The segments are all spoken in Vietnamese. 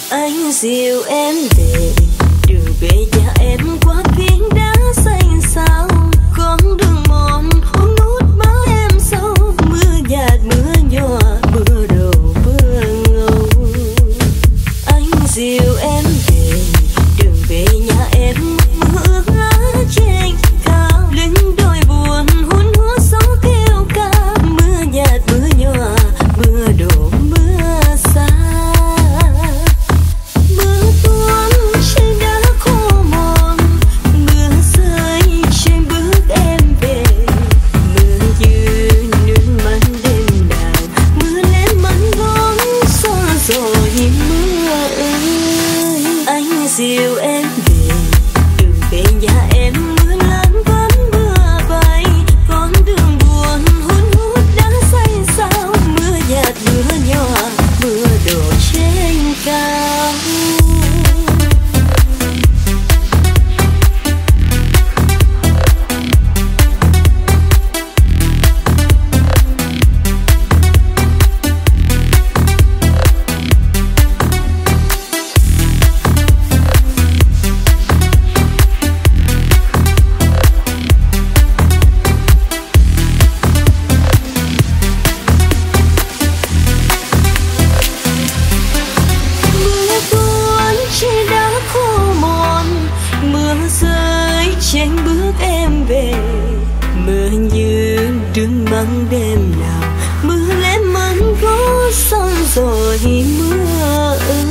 Anh dìu em về, đường về nhà em qua phiến đá xanh xao, con đường mòn hôn hút má em sâu, mưa nhạt mưa nhòa, mưa đầu mưa ngâu. Anh dìu em về, đường về nhà em mưa lá trên cao, lưng đồi buồn hôn hút gió kêu ca, mưa nhạt mưa nhòa, mưa đổ mưa xa. Mưa tuôn trên đá khô mòn, mưa rơi trên bước em về, mưa như nước mắt đêm nào, mưa lên mắt ngón xóa rồi mưa ơi. Anh dìu em về, đường về nhà em mưa lớn vẫn mưa bay, con đường buồn hun hút đá xanh xao, mưa nhạt mưa nhòa, mưa đổ trên cao. Mưa tuôn trên đá khô mòn, mưa rơi trên bước em về, mưa như nước mắt đêm nào, mưa lên mắt có xong rồi mưa ơi.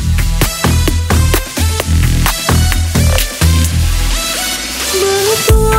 Mưa tuôn